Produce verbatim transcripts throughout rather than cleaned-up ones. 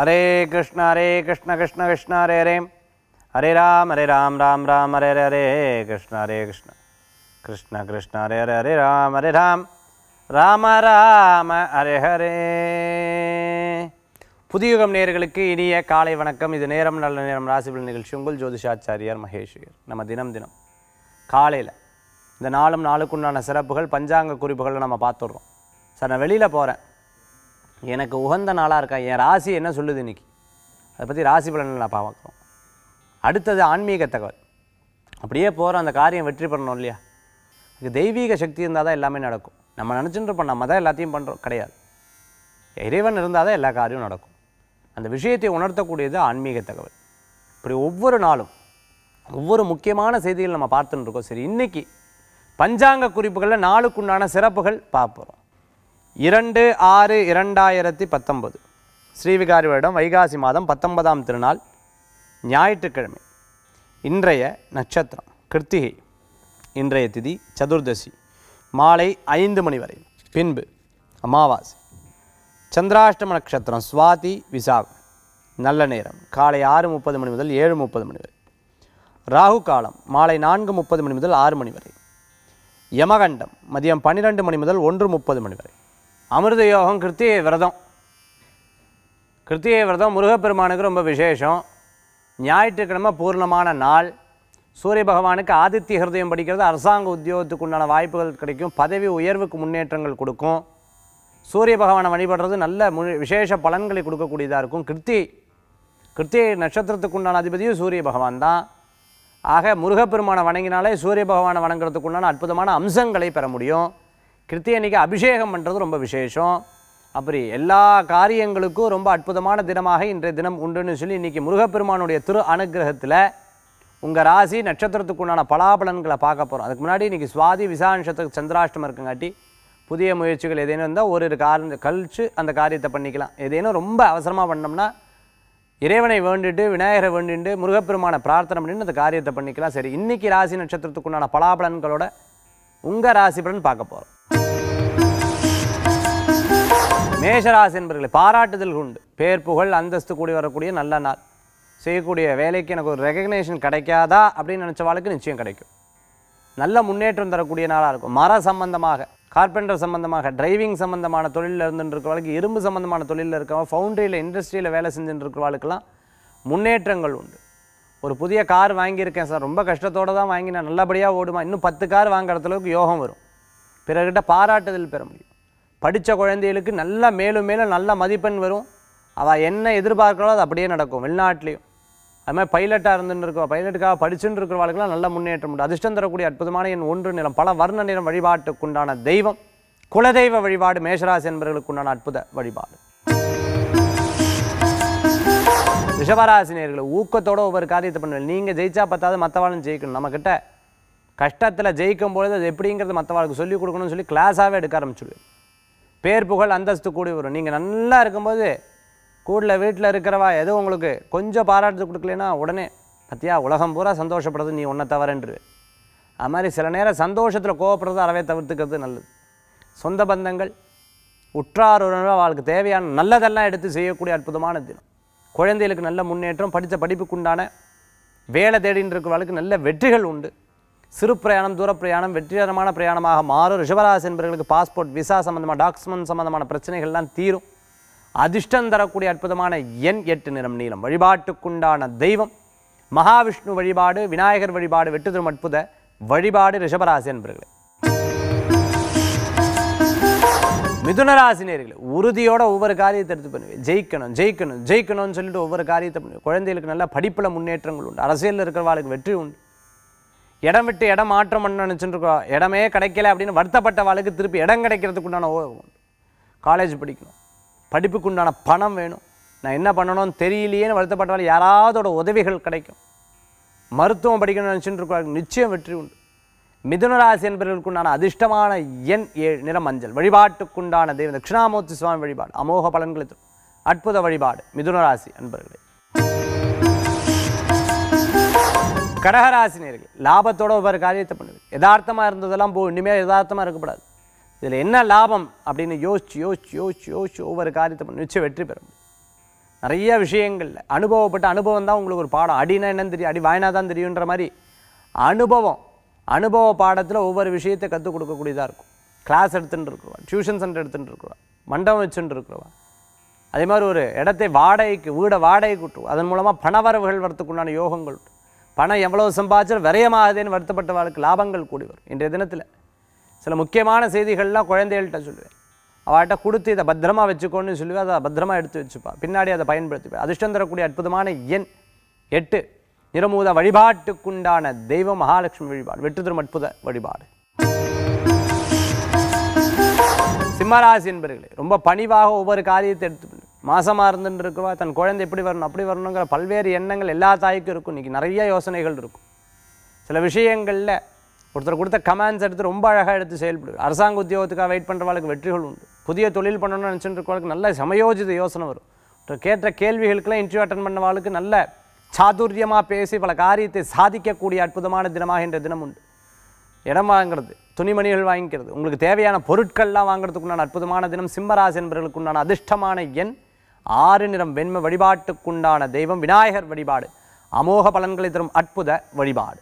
ஹரே கிருஷ்ண ஹரே கிருஷ்ண கிருஷ்ண கிருஷ்ண ஹரே ஹரே ஹரே ராம் ஹரே ராம் ராம் ராம் ஹரே ஹரே கிருஷ்ண ஹரே கிருஷ்ண கிருஷ்ண கிருஷ்ண ஹரே ஹரே ஹரே ராம் ஹரே ராம் ராம ராம ஹரே ஹரே. புதியுகம் நேயர்களுக்கு இனிய காலை வணக்கம். இது நேரம் நல்ல நேரம் ராசிபலன் நிகழ்ச்சி. உங்கள் ஜோதிஷாச்சாரியார் மகேஷ்வர். நம்ம தினம் தினம் காலையில் இந்த நாளும் நாளுக்குண்டான சிறப்புகள் பஞ்சாங்க குறிப்புகளை நம்ம பார்த்துடுறோம். சார், நான் வெளியில் போகிறேன், எனக்கு உகந்த நாளாக இருக்கா, என் ராசி என்ன சொல்லுது இன்றைக்கி, அதை பற்றி ராசி பலன்கள் நான் பார்க்குறோம். அடுத்தது ஆன்மீக தகவல். அப்படியே போகிற அந்த காரியம் வெற்றி பண்ணணும் இல்லையா, அதுக்கு தெய்வீக சக்தி இருந்தால் தான் எல்லாமே நடக்கும். நம்ம நினச்சிட்டு இருப்போம் நம்ம தான் எல்லாத்தையும் பண்ணுறோம், கிடையாது. இறைவன் இருந்தால் தான் எல்லா காரியமும் நடக்கும். அந்த விஷயத்தை உணர்த்தக்கூடியது ஆன்மீக தகவல். இப்படி ஒவ்வொரு நாளும் ஒவ்வொரு முக்கியமான செய்திகள் நம்ம பார்த்துட்டு இருக்கோம். சரி, இன்றைக்கி பஞ்சாங்க குறிப்புகளில் நாளுக்குண்டான சிறப்புகள் பார்ப்போம். இரண்டு ஆறு இரண்டாயிரத்தி பத்தொன்பது ஸ்ரீவிகாரி வருடம் வைகாசி மாதம் பத்தொன்பதாம் திருநாள் ஞாயிற்றுக்கிழமை. இன்றைய நட்சத்திரம் கிருத்திகை. இன்றைய திதி சதுர்தசி மாலை ஐந்து மணி வரை, பின்பு அமாவாசை. சந்திராஷ்டம நட்சத்திரம் சுவாதி விசாகம். நல்ல நேரம் காலை ஆறு முப்பது மணி முதல் ஏழு முப்பது மணி வரை. ராகு காலம் மாலை நான்கு முப்பது மணி முதல் ஆறு மணி வரை. யமகண்டம் மதியம் பன்னிரெண்டு மணி முதல் ஒன்று முப்பது மணி வரை. அமிர்த யோகம் கிருத்திகை விரதம். கிருத்திகை விரதம் முருகப்பெருமானுக்கு ரொம்ப விசேஷம். ஞாயிற்றுக்கிழமை பூர்ணமான நாள். சூரிய பகவானுக்கு ஆதித்ய ஹிருதயம் படிக்கிறது அரசாங்க உத்தியோகத்துக்கு உண்டான வாய்ப்புகள் கிடைக்கும். பதவி உயர்வுக்கு முன்னேற்றங்கள் கொடுக்கும். சூரிய பகவானை வழிபடுறது நல்ல மு விசேஷ பலன்களை கொடுக்கக்கூடியதாக இருக்கும். கிருத்திகை கிருத்திகை நட்சத்திரத்துக்கு உண்டான அதிபதியும் சூரிய பகவான் தான். ஆக முருகப்பெருமானை வணங்கினாலே சூரிய பகவானை வணங்குறதுக்கு உண்டான அற்புதமான அம்சங்களை பெற முடியும். கிருத்திகை அன்றைக்கி அபிஷேகம் பண்ணுறது ரொம்ப விசேஷம். அப்படி எல்லா காரியங்களுக்கும் ரொம்ப அற்புதமான தினமாக இன்றைய தினம் உண்டுன்னு சொல்லி இன்றைக்கி முருகப்பெருமானுடைய திரு அனுகிரகத்தில் உங்கள் ராசி நட்சத்திரத்துக்கு உண்டான பலாபலன்களை பார்க்க போகிறோம். அதுக்கு முன்னாடி இன்றைக்கி சுவாதி விசா நட்சத்திரத்துக்கு சந்திராஷ்டமம் இருக்குங்காட்டி புதிய முயற்சிகள் ஏதேனும் இருந்தால் ஒரு ஒரு காரணம் கழித்து அந்த காரியத்தை பண்ணிக்கலாம். ஏதேனும் ரொம்ப அவசரமாக பண்ணோம்னா இறைவனை வேண்டிட்டு விநாயகரை வேண்டிட்டு முருகப்பெருமானை பிரார்த்தனை பண்ணிட்டு அந்த காரியத்தை பண்ணிக்கலாம். சரி, இன்றைக்கி ராசி நட்சத்திரத்துக்கு உண்டான பலாபலன்களோட உங்கள் ராசி பலன் பார்க்க போகிறோம். மேஷராசி என்பவர்களை பாராட்டுதல் உண்டு. பேர் புகழ் அந்தஸ்து கூடி வரக்கூடிய நல்ல நாள். செய்யக்கூடிய வேலைக்கு எனக்கு ஒரு ரெகக்னேஷன் கிடைக்காதா அப்படின்னு நினச்ச வாழ்க்கை நிச்சயம் கிடைக்கும். நல்ல முன்னேற்றம் தரக்கூடிய நாளாக இருக்கும். மர சம்பந்தமாக, கார்பெண்டர் சம்பந்தமாக, டிரைவிங் சம்பந்தமான தொழிலில் இருந்துட்டு இருக்கிறவளுக்கு, இரும்பு சம்பந்தமான தொழிலில் இருக்கவங்க, ஃபவுண்டரியில் இண்டஸ்ட்ரியில் வேலை செஞ்சுட்டு இருக்கிறவளுக்கெல்லாம் முன்னேற்றங்கள் உண்டு. ஒரு புதிய கார் வாங்கியிருக்கேன் சார், ரொம்ப கஷ்டத்தோடு தான் வாங்கினேன், நல்லபடியாக ஓடுமா, இன்னும் பத்து கார் வாங்குற அளவுக்கு யோகம் வரும். பிறர்கிட்ட பாராட்டுதல் பெற முடியும். படித்த குழந்தைகளுக்கு நல்ல மேலும் மேலும் நல்ல மதிப்பெண் வரும். அவள் என்ன எதிர்பார்க்கிறோ அது அப்படியே நடக்கும். வெளிநாட்டிலையும் அது மாதிரி பைலட்டாக இருந்துட்டு இருக்கோம், பைலட்டுக்காக படிச்சுட்டு இருக்கிறவர்களுக்கெல்லாம் நல்ல முன்னேற்றம் உண்டு. அதிர்ஷ்டம் தரக்கூடிய அற்புதமான எண் ஒன்று நிறம். பல வர்ண நிறம். வழிபாட்டுக்குண்டான தெய்வம் குலதெய்வ வழிபாடு. மேஷராசி என்பவர்களுக்கு உண்டான அற்புத வழிபாடு. ரிஷபராசினியர்களை ஊக்கத்தோடு ஒவ்வொரு காரியத்தை பண்ணுவேன். நீங்கள் ஜெயிச்சா பத்தாவது மற்றவாளும் ஜெயிக்கணும். நம்மக்கிட்ட கஷ்டத்தில் ஜெயிக்கும் பொழுது அது எப்படிங்கிறது மற்றவாளுக்கு சொல்லிக் கொடுக்கணும்னு சொல்லி கிளாஸாகவே எடுக்க ஆரம்பிச்சுடுவேன். பேர் புகழ் அந்தஸ்து கூடி வரும். நீங்கள் நல்லா இருக்கும்போது கூடில் வீட்டில் இருக்கிறவா ஏதோ உங்களுக்கு கொஞ்சம் பாராட்டு கொடுக்கலன்னா உடனே பத்தியா உலகம் பூரா சந்தோஷப்படுறது நீ ஒன்றை தவறன்று. அது மாதிரி சில நேரம் சந்தோஷத்தில் கோவப்படுறது அறவே தவிர்த்துக்கிறது நல்லது. சொந்த பந்தங்கள் உற்றார் உறவினர் அவளுக்கு தேவையான நல்லதெல்லாம் எடுத்து செய்யக்கூடிய அற்புதமான தினம். குழந்தைகளுக்கு நல்ல முன்னேற்றம். படித்த படிப்புக்குண்டான வேலை தேடின்னு இருக்கிறவர்களுக்கு நல்ல வெற்றிகள் உண்டு. சிறு பிரயாணம் தூர பிரயாணம் வெற்றிகரமான பிரயாணமாக மாறும். ரிஷபராசி என்பவர்களுக்கு பாஸ்போர்ட் விசா சம்பந்தமான டாக்குமெண்ட் சம்பந்தமான பிரச்சனைகள்லாம் தீரும். அதிர்ஷ்டம் தரக்கூடிய அற்புதமான எண் எட்டு நிறம் நீளம். வழிபாட்டுக்குண்டான தெய்வம் மகாவிஷ்ணு வழிபாடு. விநாயகர் வழிபாடு வெற்றி தரும் அற்புத வழிபாடு. ரிஷபராசி என்பவர்களே. மிதுனராசினியர்களே உறுதியோட ஒவ்வொரு காரியத்தை எடுத்து பண்ணுவேன். ஜெயிக்கணும் ஜெயிக்கணும் ஜெயிக்கணும்னு சொல்லிட்டு ஒவ்வொரு காரியத்தை பண்ணுவேன். குழந்தைகளுக்கு நல்ல படிப்பில் முன்னேற்றங்கள் உண்டு. அரசியலில் இருக்கிறவாளுக்கு வெற்றி உண்டு. இடம் விட்டு இடம் மாற்றம் பண்ண நினச்சிட்டு இருக்கோம், இடமே கிடைக்கல அப்படின்னு வருத்தப்பட்ட வாழ்க்கை திருப்பி இடம் கிடைக்கிறதுக்கு உண்டான உண்டு. காலேஜ் படிக்கணும், படிப்புக்கு உண்டான பணம் வேணும், நான் என்ன பண்ணணும்னு தெரியலையேன்னு வருத்தப்பட்டவாள் யாராவதோட உதவிகள் கிடைக்கும். மருத்துவம் படிக்கணும்னு நினச்சிட்டு இருக்கவங்களுக்கு நிச்சயம் வெற்றி உண்டு. மிதுனராசி என்பவர்களுக்குண்டான அதிர்ஷ்டமான எண் ஏழு நிறம் மஞ்சள். வழிபாட்டுக்குண்டான தெய்வம் தட்சிணாமூர்த்தி சுவாமி வழிபாடு. அமோக பலன்களை தரும் அற்புத வழிபாடு. மிதுனராசி அன்பர்களே. கடகராசினியர்கள் லாபத்தோட ஒவ்வொரு காரியத்தை பண்ணுவேன். யதார்த்தமாக இருந்ததெல்லாம் போ, இனிமேல் யதார்த்தமாக இருக்கக்கூடாது. இதில் என்ன லாபம் அப்படின்னு யோசிச்சு யோசிச்சு யோசிச்சு யோசிச்சு ஒவ்வொரு காரியத்தை பண்ணி நிச்சயம் வெற்றி பெற முடியும். நிறைய விஷயங்கள்ல அனுபவப்பட்ட அனுபவம் தான் உங்களுக்கு ஒரு பாடம். அடினா என்னன்னு தெரியும், அடி வாயினா தான் தெரியுன்ற மாதிரி அனுபவம் அனுபவ பாடத்தில் ஒவ்வொரு விஷயத்தை கற்றுக் கொடுக்கக்கூடியதாக இருக்கும். கிளாஸ் எடுத்துகிட்டு இருக்கிறவா, டியூஷன் சென்டர் எடுத்துகிட்டு இருக்கிறவா, மண்டபம் வச்சுட்டு இருக்கிறவா, அதே மாதிரி ஒரு இடத்தை வாடகைக்கு வீடை வாடகைக்கு விட்டுருவோம். அதன் மூலமாக பணவரவுகள் வரத்துக்குண்டான யோகங்கள் உண்டு. பணம் எவ்வளவு சம்பாதிச்சாலும் விரயமாகுதுன்னு வருத்தப்பட்டவர்களுக்கு லாபங்கள் கூடி வரும். இன்றைய தினத்தில் சில முக்கியமான செய்திகள்லாம் குழந்தைகள்கிட்ட சொல்லுவேன். அவள்கிட்ட கொடுத்து இதை பத்திரமா வச்சுக்கோன்னு சொல்லுவேன். அதை பத்திரமா எடுத்து வச்சுப்பா, பின்னாடி அதை பயன்படுத்திப்பேன். அதிர்ஷ்டம் தரக்கூடிய அற்புதமான எண் எட்டு. நிறமூத வழிபாட்டுக்குண்டான தெய்வம் மகாலட்சுமி வழிபாடு. வெற்றி தரும் அற்புத வழிபாடு. சிம்மராசி என்பர்களே, ரொம்ப பணிவாக ஒவ்வொரு காரியத்தை எடுத்து மாசமாக இருந்துட்டு இருக்கவா தன் குழந்தை எப்படி வரணும் அப்படி வரணுங்கிற பல்வேறு எண்ணங்கள் எல்லா தாய்க்கும் இருக்கும். இன்றைக்கி நிறைய யோசனைகள் இருக்கும். சில விஷயங்களில் ஒருத்தர் கொடுத்த கமெண்ட்ஸ் எடுத்து ரொம்ப அழகாக எடுத்து செயல்படுது. அரசாங்க உத்தியோகத்துக்காக வெயிட் பண்ணுறவளுக்கு வெற்றிகள் உண்டு. புதிய தொழில் பண்ணணும்னு நினச்சிட்டு இருக்கவளுக்கு நல்ல சமயோஜித யோசனை வரும். கேட்ட கேள்விகளுக்கெல்லாம் இன்டர்வியூ அட்டன் பண்ணவாளுக்கு நல்ல சாதுரியமாக பேசி பல காரியத்தை சாதிக்கக்கூடிய அற்புதமான தினமாக இன்றைய தினம் உண்டு. இடம் வாங்கிறது, துணிமணிகள் வாங்கிக்கிறது, உங்களுக்கு தேவையான பொருட்கள்லாம் வாங்குறதுக்குண்டான அற்புதமான தினம். சிம்மராசி என்பவர்களுக்குண்டான அதிர்ஷ்டமான எண் ஆறு. நிறம் வெண்மை. வழிபாட்டுக்குண்டான தெய்வம் விநாயகர் வழிபாடு. அமோக பலன்களை தரும் அற்புத வழிபாடு.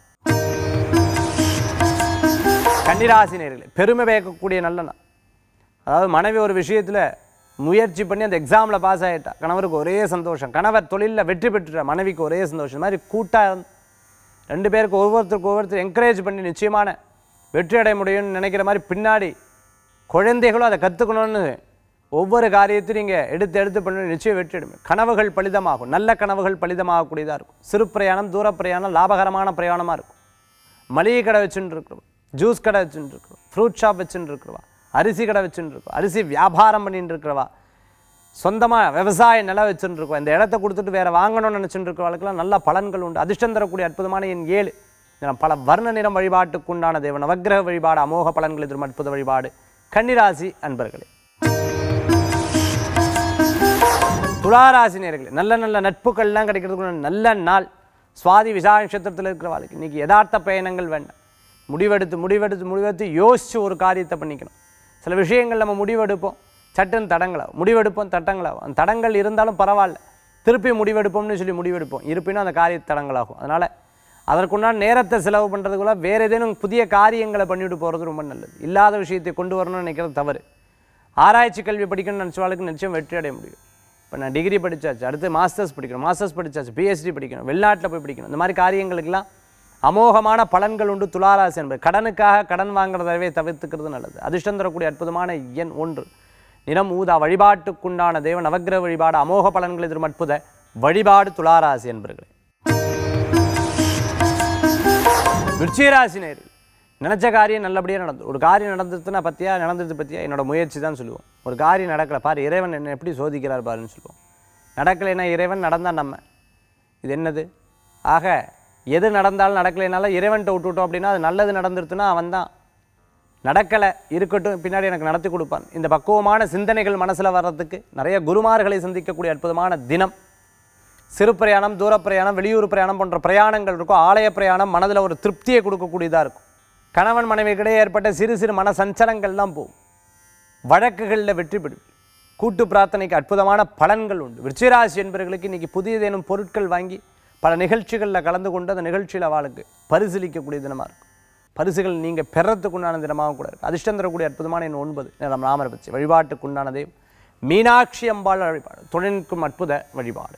கன்னிராசி நேயர்களே, பெருமை பேக்கக்கூடிய நல்ல நாள். அதாவது மனைவி ஒரு விஷயத்தில் முயற்சி பண்ணி அந்த எக்ஸாமில் பாஸ் ஆகிட்டா, கணவருக்கு ஒரே சந்தோஷம். கணவர் தொழிலில் வெற்றி பெற்றுட்டா, மனைவிக்கு ஒரே சந்தோஷம். இந்த மாதிரி கூட்டாக ரெண்டு பேருக்கு ஒவ்வொருத்தருக்கு ஒவ்வொருத்தர் என்கரேஜ் பண்ணி நிச்சயமான வெற்றி அடைய முடியும்னு நினைக்கிற மாதிரி பின்னாடி குழந்தைகளும் அதை கற்றுக்கணும்னு ஒவ்வொரு காரியத்தையும் நீங்கள் எடுத்து எடுத்து பண்ணி நிச்சயம் வெற்றி அடையும். கனவுகள் பலிதமாகும். நல்ல கனவுகள் பலிதமாகக்கூடியதாக இருக்கும். சிறு பிரயாணம், தூர பிரயாணம், லாபகரமான பிரயாணமாக இருக்கும். மளிகை கடை வச்சுட்டு இருக்கிறோம், ஜூஸ் கடை வச்சுட்டு இருக்கிறோம், ஃப்ரூட் ஷாப் வச்சுட்டு இருக்கிறவா, அரிசி கடை வச்சுட்டு இருக்கோம், அரிசி வியாபாரம் பண்ணிட்டு இருக்கிறவா, சொந்தமாக விவசாய நிலம் வச்சுட்டு இருக்கோம், இந்த இடத்த கொடுத்துட்டு வேறு வாங்கணும்னு நினச்சிட்டு இருக்கிறவளுக்கெல்லாம் நல்ல பலன்கள் உண்டு. அதிர்ஷ்டம் தரக்கூடிய அற்புதமான என் ஏழு. பல வர்ண நிறம். வழிபாட்டுக்குண்டான தேவ நவக்கிரக வழிபாடு. அமோக பலன்களை தரும் அற்புத வழிபாடு. கன்னிராசி அன்பர்களே. துளாராசி நேயர்களே, நல்ல நல்ல நட்புகள்லாம் கிடைக்கிறதுக்கு நல்ல நாள். சுவாதி விசாக நட்சத்திரத்தில் இருக்கிறவாளுக்கு இன்றைக்கி யதார்த்த பயணங்கள் வேண்டாம். முடிவெடுத்து முடிவெடுத்து முடிவெடுத்து யோசித்து ஒரு காரியத்தை பண்ணிக்கணும். சில விஷயங்கள் நம்ம முடிவெடுப்போம், சட்டுன்னு தடங்களாகும். முடிவெடுப்போம், தடங்களாகும். அந்த தடங்கள் இருந்தாலும் பரவாயில்ல, திருப்பி முடிவெடுப்போம்னு சொல்லி முடிவெடுப்போம், இருப்பினும் அந்த காரிய தடங்களாகும். அதனால் அதற்குண்டான நேரத்தை செலவு பண்ணுறதுக்குள்ள வேறு ஏதேனும் புதிய காரியங்களை பண்ணிவிட்டு போகிறது ரொம்ப நல்லது. இல்லாத விஷயத்தை கொண்டு வரணும்னு நினைக்கிறது தவறு. ஆராய்ச்சி கல்வி படிக்கணும்னு நினச்சவாளுக்கு நிச்சயம் வெற்றி அடைய முடியும். இப்போ நான் டிகிரி படித்தாச்சு, அடுத்து மாஸ்டர்ஸ் படிக்கணும், மாஸ்டர்ஸ் படித்தாச்சு, பிஹெச்டி படிக்கணும், வெளிநாட்டில் போய் படிக்கணும், இந்த மாதிரி காரியங்களுக்கெல்லாம் அமோகமான பலன்கள் உண்டு. துளாராசி என்பது கடனுக்காக கடன் வாங்குறதவே தவிர்த்துக்கிறது நல்லது. அதிர்ஷ்டம் தரக்கூடிய அற்புதமான எண் ஒன்று. நிறம் ஊதா. வழிபாட்டுக்குண்டான தேவ நவக்கிரக வழிபாடு. அமோக பலன்களை தரும் அற்புத வழிபாடு. துளாராசி என்பர்களே. விருச்சிகராசி நேயர்களே, நினச்ச காரியம் நல்லபடியாக நடந்து. ஒரு காரியம் நடந்துச்சுன்னா பற்றியா நடந்தது பற்றியா என்னோட முயற்சி தான் சொல்லுவோம். ஒரு காரியம் நடக்கலை பாரு, இறைவன் என்ன எப்படி சோதிக்கிறார் பாருன்னு சொல்லுவோம். நடக்கலைன்னா இறைவன், நடந்தால் நம்ம. இது என்னது? ஆக எது நடந்தாலும் நடக்கலைனால இறைவன்கிட்ட விட்டுவிட்டோம் அப்படின்னா அது நல்லது நடந்துருச்சுன்னா அவன் தான் நடக்கலை இருக்கட்டும், பின்னாடி எனக்கு நடத்தி கொடுப்பான். இந்த பக்குவமான சிந்தனைகள் மனசில் வர்றதுக்கு நிறைய குருமார்களை சந்திக்கக்கூடிய அற்புதமான தினம். சிறு பிரயாணம், தூர பிரயாணம், வெளியூர் பிரயாணம் போன்ற பிரயாணங்கள் இருக்கும். ஆலய பிரயாணம் மனதில் ஒரு திருப்தியை கொடுக்கக்கூடியதாக இருக்கும். கணவன் மனைவிக்கிடையே ஏற்பட்ட சிறு சிறு மன சஞ்சலங்கள்லாம் போகும். வழக்குகளில் வெற்றி பெறும். கூட்டு பிரார்த்தனைக்கு அற்புதமான பலன்கள் உண்டு. விருச்சிகராசி என்பவர்களுக்கு இன்றைக்கி புதியதேனும் பொருட்கள் வாங்கி பல நிகழ்ச்சிகளில் கலந்து கொண்டு அந்த நிகழ்ச்சியில் அவளுக்கு பரிசீலிக்கக்கூடிய தினமாக இருக்கும். பரிசுகள் நீங்கள் பெறத்துக்குண்டான தினமாக கூட இருக்குது. அதிர்ஷ்டம் தரக்கூடிய அற்புதமான எண் ஒன்பது. நம்ம ராமர் பற்றி வழிபாட்டுக்குண்டானதே மீனாட்சி அம்பாள் வழிபாடு. தொழிலுக்கும் அற்புத வழிபாடு.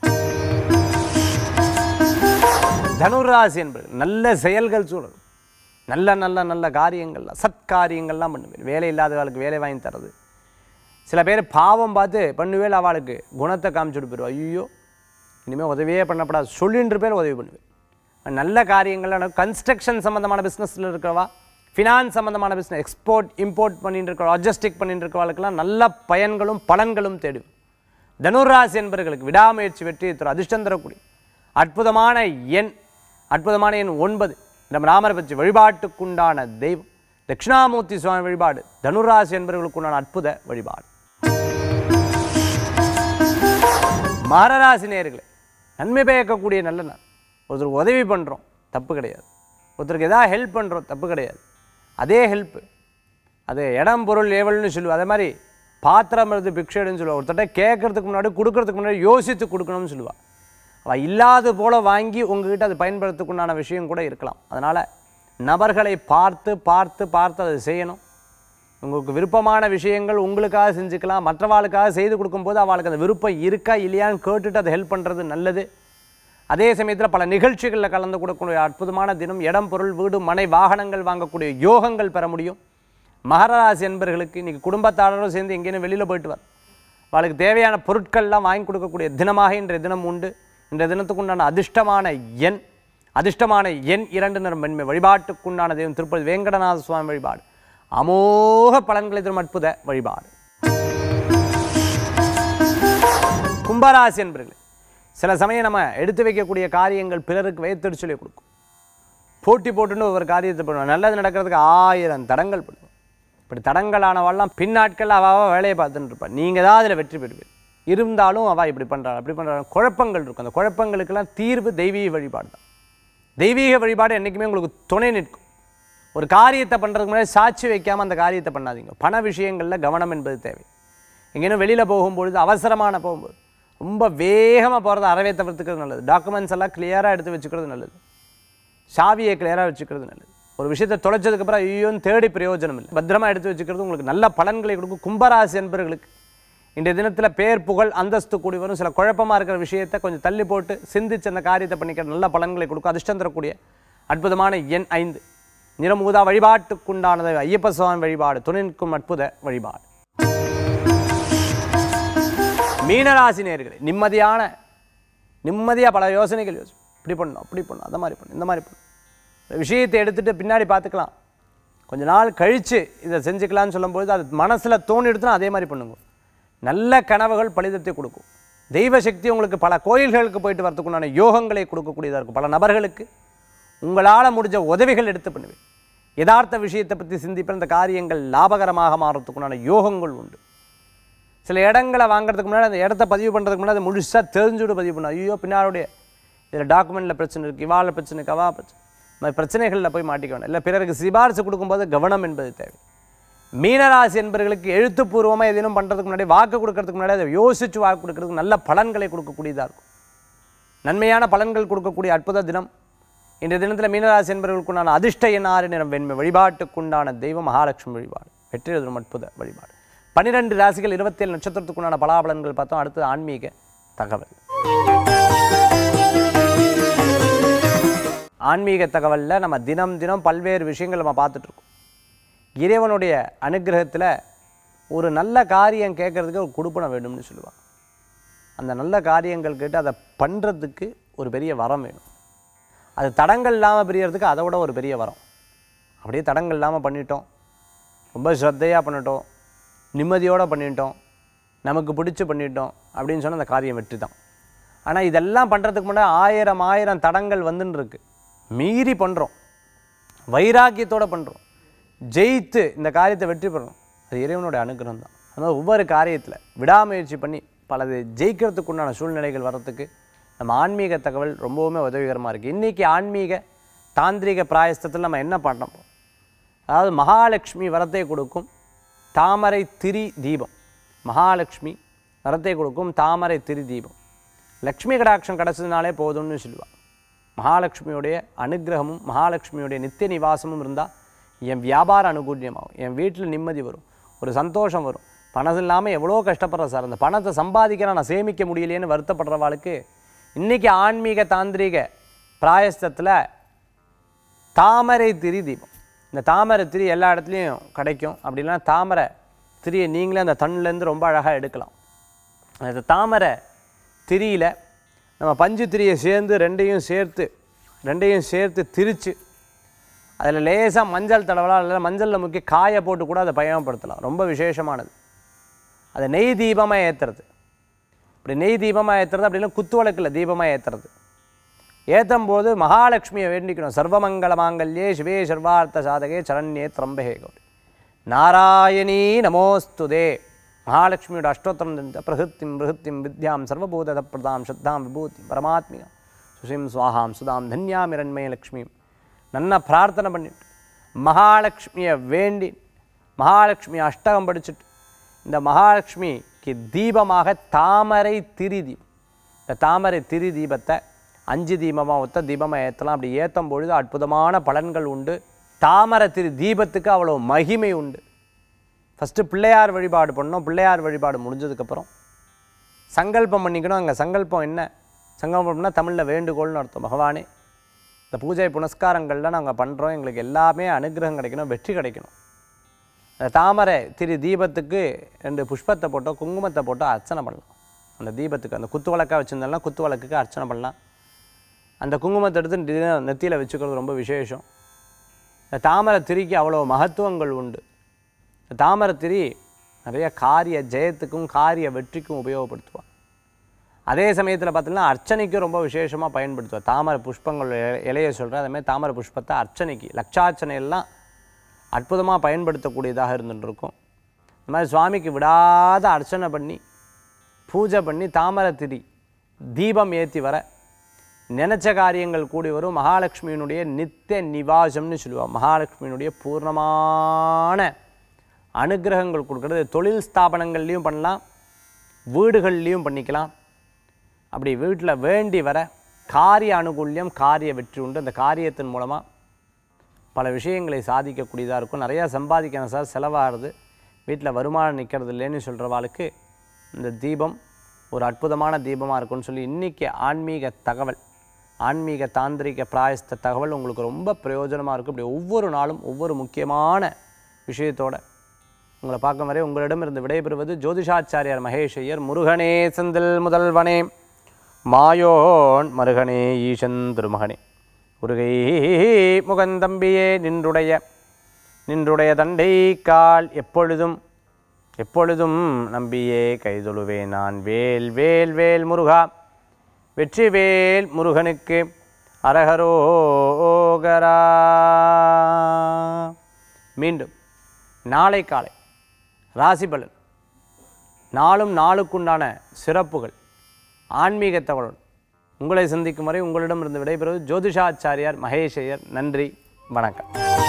தனுராசி என்பது நல்ல செயல்கள் சூழல். நல்ல நல்ல நல்ல காரியங்கள்லாம் சத்காரியங்கள்லாம் பண்ணுவேன். வேலை இல்லாதவர்களுக்கு வேலை வாங்கி தரது. சில பேர் பாவம் பார்த்து பண்ணுவேல், அவளுக்கு குணத்தை காமிச்சுட்டு போயிடுவோம். ஐயோ இனிமேல் உதவியே பண்ணப்படாது சொல்லின்ற பேர் உதவி பண்ணுவேன். நல்ல காரியங்கள்லாம் கன்ஸ்ட்ரக்ஷன் சம்மந்தமான பிஸ்னஸில் இருக்கிறவா, ஃபினான்ஸ் சம்மந்தமான பிஸ்னஸ், எக்ஸ்போர்ட் இம்போர்ட் பண்ணிட்டு இருக்கிற, லாஜிஸ்டிக் பண்ணிட்டு இருக்கிறவர்களுக்கெல்லாம் நல்ல பயன்களும் பலன்களும் தேடும். தனுராசி என்பவர்களுக்கு விடாமுயற்சி வெற்றியை தரும். அதிர்ஷ்டம் தரக்கூடிய அற்புதமான எண் அற்புதமான எண் ஒன்பது. நம்ம ராமரை பற்றி வழிபாட்டுக்குண்டான தெய்வம் தட்சிணாமூர்த்தி சுவாமி வழிபாடு. தனுராசி என்பவர்களுக்குண்டான அற்புத வழிபாடு. மகராசி நேயர்களே, நன்மை பயக்கக்கூடிய நல்ல நாள். ஒருத்தருக்கு உதவி பண்ணுறோம், தப்பு கிடையாது. ஒருத்தருக்கு எதாவது ஹெல்ப் பண்ணுறோம், தப்பு கிடையாது. அதே ஹெல்ப்பு அது இடம் பொருள் ஏவல்னு சொல்லுவோம். அதே மாதிரி பாத்திரம் எடுத்து பிக்ஷை எடுன்னு சொல்லுவாள். ஒருத்தட்ட கேட்கறதுக்கு முன்னாடி கொடுக்கறதுக்கு முன்னாடி யோசித்து கொடுக்கணும்னு சொல்லுவாள். அவள் இல்லாத போல் வாங்கி உங்ககிட்ட அது பயன்படுத்தக்குண்டான விஷயம் கூட இருக்கலாம். அதனால் நபர்களை பார்த்து பார்த்து பார்த்து அதை செய்யணும். உங்களுக்கு விருப்பமான விஷயங்கள் உங்களுக்காக செஞ்சுக்கலாம். மற்றவாளுக்காக செய்து கொடுக்கும்போது அவளுக்கு அந்த விருப்பம் இருக்கா இல்லையான்னு கேட்டுட்டு அதை ஹெல்ப் பண்ணுறது நல்லது. அதே சமயத்தில் பல நிகழ்ச்சிகளில் கலந்து கொடுக்கக்கூடிய அற்புதமான தினம். இடம், பொருள், வீடு, மனை, வாகனங்கள் வாங்கக்கூடிய யோகங்கள் பெற முடியும். மகர ராசி என்பர்களுக்கு இன்றைக்கி குடும்பத்தாரோடு சேர்ந்து எங்கேயும் வெளியில் போயிட்டு வர அவளுக்கு தேவையான பொருட்கள்லாம் வாங்கி கொடுக்கக்கூடிய தினமாக இன்றைய தினம் உண்டு. இன்றைய தினத்துக்கு உண்டான அதிர்ஷ்டமான எண் அதிர்ஷ்டமான எண் இரண்டு நிறம் வெண்மை. வழிபாட்டுக்குண்டான தெய்வம் திருப்பதி வேங்கடநாத சுவாமி வழிபாடு. அமோக பலன்களை தரும் அற்புத வழிபாடு. கும்பராசி என்பர்களே, சில சமயம் நம்ம எடுத்து வைக்கக்கூடிய காரியங்கள் பிறருக்கு வைத்தெடு சொல்லி கொடுக்கும். போட்டி போட்டுன்னு ஒவ்வொரு காரியத்தை பண்ணுவோம். நல்லது நடக்கிறதுக்கு ஆயிரம் தடங்கள் பண்ணுவோம். இப்படி தடங்களானவாள்லாம் பின்னாட்கள் அவள் வேலையை பார்த்துட்டு இருப்பாள். நீங்கள் தான் அதில் வெற்றி பெறுவீர். இருந்தாலும் அவள் இப்படி பண்ணுறாள் அப்படி பண்ணுறாள் குழப்பங்கள் இருக்கும். அந்த குழப்பங்களுக்கெல்லாம் தீர்வு தெய்வீக வழிபாடு தான். தெய்வீக வழிபாடு என்றைக்குமே உங்களுக்கு துணை நிற்கும். ஒரு காரியத்தை பண்ணுறதுக்கு முன்னாடி சாட்சி வைக்காமல் அந்த காரியத்தை பண்ணாதீங்க. பண விஷயங்களில் கவனம் என்பது தேவை. எங்கேயும் வெளியில் போகும்பொழுது அவசரமான போகும்போது ரொம்ப வேகமாக போகிறத அறவே தவிர்த்துக்கிறது நல்லது. டாக்குமெண்ட்ஸ் எல்லாம் கிளியராக எடுத்து வச்சுக்கிறது நல்லது. சாவியை கிளியராக வச்சுக்கிறது நல்லது. ஒரு விஷயத்தை தொலைச்சதுக்கப்புறம் ஐயோன்னு தேடி பிரயோஜனம் இல்லை. பத்திரமா எடுத்து வச்சுக்கிறது உங்களுக்கு நல்ல பலன்களை கொடுக்கும். கும்பராசி என்பவர்களுக்கு இன்றைய தினத்தில் பேர், புகழ், அந்தஸ்து கூடி வரும். சில குழப்பமாக இருக்கிற விஷயத்தை கொஞ்சம் தள்ளி போட்டு சிந்திச்சு அந்த காரியத்தை பண்ணிக்கிற நல்ல பலன்களை கொடுக்கும். அதிர்ஷ்டம் தரக்கூடிய அற்புதமான எண் ஐந்து. நிறமூதா. வழிபாட்டுக்குண்டானது ஐயப்ப சுவாமி வழிபாடு. துணை நிற்கும் அற்புத வழிபாடு. மீனராசி நேயர்களே, நிம்மதியான நிம்மதியாக பல யோசனைகள் யோசி இப்படி பண்ணணும் அப்படி பண்ணணும் அந்த மாதிரி பண்ணணும் இந்த மாதிரி பண்ணணும். விஷயத்தை எடுத்துகிட்டு பின்னாடி பார்த்துக்கலாம், கொஞ்ச நாள் கழித்து இதை செஞ்சுக்கலான்னு சொல்லும்பொழுது அது மனசில் தோணி எடுத்துனா அதே மாதிரி பண்ணுங்க. நல்ல கனவுகள் பலிதத்தை கொடுக்கும். தெய்வ சக்தி உங்களுக்கு பல கோயில்களுக்கு போயிட்டு வரதுக்குண்டான யோகங்களை கொடுக்கக்கூடியதாக இருக்கும். பல நபர்களுக்கு உங்களால் முடிஞ்ச உதவிகள் எடுத்து பண்ணுவேன். யதார்த்த விஷயத்தை பற்றி சிந்திப்பேன். அந்த காரியங்கள் லாபகரமாக மாறத்துக்குண்டான யோகங்கள் உண்டு. சில இடங்களை வாங்குறதுக்கு முன்னாடி அந்த இடத்த பதிவு பண்ணுறதுக்கு முன்னாடி அதை முழுசாக தெரிஞ்சுவிட்டு பதிவு பண்ணணும். ஐயோ பின்னாருடைய இதில் டாக்குமெண்ட்டில் பிரச்சனை இருக்குது, இவாள பிரச்சனை இருக்குது, அவா பிரச்சனை, மாதிரி பிரச்சனைகளில் போய் மாட்டிக்க வேண்டாம். இல்லை பிறருக்கு சிபாரிசு கொடுக்கும்போது கவனம் என்பது தேவை. மீனராசி என்பவர்களுக்கு எழுத்துப்பூர்வமாக எதுவும் பண்ணுறதுக்கு முன்னாடி வாக்கு கொடுக்கறதுக்கு முன்னாடி அதை யோசித்து வாக்கு கொடுக்கறதுக்கு நல்ல பலன்களை கொடுக்கக்கூடியதாக இருக்கும். நன்மையான பலன்கள் கொடுக்கக்கூடிய அற்புத தினம் இன்றைய தினத்தில். மீனராசி என்பவர்களுக்குண்டான அதிர்ஷ்ட எண் ஆறு நிறம் வெண்மை. வழிபாட்டுக்குண்டான தெய்வம் மகாலட்சுமி வழிபாடு. வெற்றி எதிரும் அற்புத வழிபாடு. பன்னிரெண்டு ராசிகள் இருபத்தி ஏழு நட்சத்திரத்துக்குண்டான பலாபலன்கள் பார்த்தோம். அடுத்தது ஆன்மீக தகவல். ஆன்மீக தகவலில் நம்ம தினம் தினம் பல்வேறு விஷயங்கள் நம்ம பார்த்துட்ருக்கோம். இறைவனுடைய அனுகிரகத்தில் ஒரு நல்ல காரியம் கேட்குறதுக்கு ஒரு கொடுப்பனை வேணும்னு சொல்லுவாங்க. அந்த நல்ல காரியங்கள் கேட்டு அதை பண்ணுறதுக்கு ஒரு பெரிய வரம் வேணும். அது தடங்கள் இல்லாமல் பிரியறதுக்கு அதை விட ஒரு பெரிய வரம். அப்படியே தடங்கள் இல்லாமல் பண்ணிட்டோம், ரொம்ப ஸ்ரத்தையாக பண்ணிட்டோம், நிம்மதியோடு பண்ணிட்டோம், நமக்கு பிடிச்சி பண்ணிட்டோம் அப்படின்னு சொன்னால் அந்த காரியம் வெற்றி தான். ஆனால் இதெல்லாம் பண்ணுறதுக்கு முன்னாடி ஆயிரம் ஆயிரம் தடங்கள் வந்துன்னு இருக்கு. மீறி பண்ணுறோம், வைராக்கியத்தோடு பண்ணுறோம், ஜெயித்து இந்த காரியத்தை வெற்றி பெறணும். அது இறைவனுடைய அனுகிரகம் தான். அதனால் ஒவ்வொரு காரியத்தில் விடாமுயற்சி பண்ணி பலது ஜெயிக்கிறதுக்கு உண்டான சூழ்நிலைகள் வர்றதுக்கு நம்ம ஆன்மீக தகவல் ரொம்பவுமே உதவிகரமாக இருக்குது. இன்றைக்கி ஆன்மீக தாந்திரிக பிராயஸ்தத்தில் நம்ம என்ன பண்ணோம், அதாவது மகாலட்சுமி வரத்தை கொடுக்கும் தாமரை திரி தீபம். மகாலட்சுமி வரத்தை கொடுக்கும் தாமரை திரி தீபம். லக்ஷ்மி கடாட்சம் கிடச்சதுனாலே போதும்னு சொல்லுவாள். மகாலட்சுமியுடைய அனுகிரகமும் மகாலட்சுமியுடைய நித்திய நிவாசமும் இருந்தால் என் வியாபார அனுகூல்யமாகும், என் வீட்டில் நிம்மதி வரும், ஒரு சந்தோஷம் வரும். பணம் இல்லாமல் எவ்வளோ கஷ்டப்படுற சார், அந்த பணத்தை சம்பாதிக்கிறேன் நான் சேமிக்க முடியலையேன்னு வருத்தப்படுறவாளுக்கு இன்றைக்கி ஆன்மீக தாந்திரிக பிராயஸ்தத்தில் தாமரை திரி தீபம். இந்த தாமரை திரி எல்லா இடத்துலையும் கிடைக்கும். அப்படின்னா தாமரை திரியை நீங்களே அந்த தண்ணிலேருந்து ரொம்ப அழகாக எடுக்கலாம். அந்த தாமரை திரியில் நம்ம பஞ்சு திரியை சேர்ந்து ரெண்டையும் சேர்த்து ரெண்டையும் சேர்த்து திரித்து அதில் லேசாக மஞ்சள் தடவலாம், இல்லை மஞ்சளில் முக்கிய காயை போட்டு கூட அதை பயன்படுத்தலாம். ரொம்ப விசேஷமானது. அதை நெய் தீபமாக ஏற்றுறது. இப்படி நெய் தீபமாக ஏற்றுறது அப்படின்னா குத்து விளக்கில் தீபமாக ஏற்றுறது. ஏற்றும் போது மகாலட்சுமியை வேண்டிக்கணும். சர்வமங்கல மாங்கல்யே சிவே சர்வார்த்த சாதகே சரண்யே திரம்பகே கௌரி நாராயணீ நமோஸ்துதே. மகாலட்சுமியோட அஷ்டோத்திரம் தெரிஞ்ச பிரகிருத்திம் பிரகிருத்திம் வித்யாம் சர்வபூத பிரதாம் ஸ்ரத்தாம் விபூதி பரமாத்மிகம் சுஷிம் சுவாஹாம் சுதாம் தன்யாம் இரண்மய லக்ஷ்மியும் நன்னா பிரார்த்தனை பண்ணிட்டு மகாலட்சுமியை வேண்டி மகாலட்சுமி அஷ்டகம் படிச்சுட்டு இந்த மகாலட்சுமிக்கு தீபமாக தாமரை திரி தீபம். இந்த தாமரை திரி தீபத்தை அஞ்சு தீபமாக ஒத்த தீபமாக ஏற்றலாம். அப்படி ஏற்றும் பொழுது அற்புதமான பலன்கள் உண்டு. தாமரை திரி தீபத்துக்கு அவ்வளோ மகிமை உண்டு. ஃபஸ்ட்டு பிள்ளையார் வழிபாடு பண்ணோம். பிள்ளையார் வழிபாடு முடிஞ்சதுக்கப்புறம் சங்கல்பம் பண்ணிக்கணும். அங்கே சங்கல்பம் என்ன? சங்கல்பம்னா தமிழில் வேண்டுகோள்னு அர்த்தம். பகவானே, இந்த பூஜை புனஸ்காரங்கள்லாம் நாங்கள் பண்ணுறோம், எங்களுக்கு எல்லாமே அனுகிரகம் கிடைக்கணும், வெற்றி கிடைக்கணும். அந்த தாமரை திரு தீபத்துக்கு ரெண்டு புஷ்பத்தை போட்டோ குங்குமத்தை போட்டோ அர்ச்சனை பண்ணலாம். அந்த தீபத்துக்கு அந்த குத்து விளக்காக வச்சுருந்தாலும் குத்து விளக்குக்கு அர்ச்சனை பண்ணலாம். அந்த குங்குமத்தை எடுத்து நெத்தியில் வச்சுக்கிறது ரொம்ப விசேஷம். இந்த தாமரை திரிக்கு அவ்வளோ மகத்துவங்கள் உண்டு. இந்த தாமரை திரி நிறைய காரிய ஜெயத்துக்கும் காரிய வெற்றிக்கும் உபயோகப்படுத்துவாள். அதே சமயத்தில் பார்த்தீங்கன்னா அர்ச்சனைக்கும் ரொம்ப விசேஷமாக பயன்படுத்துவாள். தாமரை புஷ்பங்கள் இலையை சொல்கிறேன், அதேமாதிரி தாமரை புஷ்பத்தை அர்ச்சனைக்கு லட்சார்ச்சனை எல்லாம் அற்புதமாக பயன்படுத்தக்கூடியதாக இருந்துட்டு இருக்கும். இந்த மாதிரி சுவாமிக்கு விடாத அர்ச்சனை பண்ணி பூஜை பண்ணி தாமரை திரி தீபம் ஏற்றி வர நினச்ச காரியங்கள் கூடி வரும். மகாலட்சுமியினுடைய நித்திய நிவாசம்னு சொல்லுவாள். மகாலட்சுமியினுடைய பூர்ணமான அனுகிரகங்கள் கொடுக்குறது. தொழில் ஸ்தாபனங்கள்லேயும் பண்ணலாம், வீடுகள்லேயும் பண்ணிக்கலாம். அப்படி வீட்டில் வேண்டி வர காரிய அனுகூல்யம் காரிய வெற்றி உண்டு. அந்த காரியத்தின் மூலமாக பல விஷயங்களை சாதிக்கக்கூடியதாக இருக்கும். நிறையா சம்பாதிக்கணும் சார், செலவாகிறது, வீட்டில் வருமானம் நிற்கிறது இல்லைன்னு சொல்கிறவாளுக்கு இந்த தீபம் ஒரு அற்புதமான தீபமாக இருக்கும்னு சொல்லி இன்றைக்கி ஆன்மீக தகவல், ஆன்மீக தாந்திரிக பிராயஸ்த தகவல் உங்களுக்கு ரொம்ப பிரயோஜனமாக இருக்கும். இப்படி ஒவ்வொரு நாளும் ஒவ்வொரு முக்கியமான விஷயத்தோடு உங்களை பார்க்கும் வரை உங்களிடமிருந்து விடைபெறுவது ஜோதிஷாச்சாரியார் மகேஷ் ஐயர். முருகனே செந்தில் முதல்வனே, மாயோன் மருகனே, ஈசன் திருமகனே, உருகை முகந்தம்பியே, நின்றுடைய நின்றுடைய தண்டை கால் எப்பொழுதும் எப்பொழுதும் நம்பியே கைதொழுவே நான். வேல் வேல் வேல் முருகா, வெற்றி வேல் முருகனுக்கு அரஹரோகரா. மீண்டும் நாளை காலை ராசி பலன், நாளும் நாளுக்குண்டான சிறப்புகள், ஆன்மீக தகவல் உங்களை சந்திக்கும் வரை உங்களிடமிருந்து விடைபெறுவது ஜோதிஷாச்சாரியார் மகேஷ் ஐயர். நன்றி, வணக்கம்.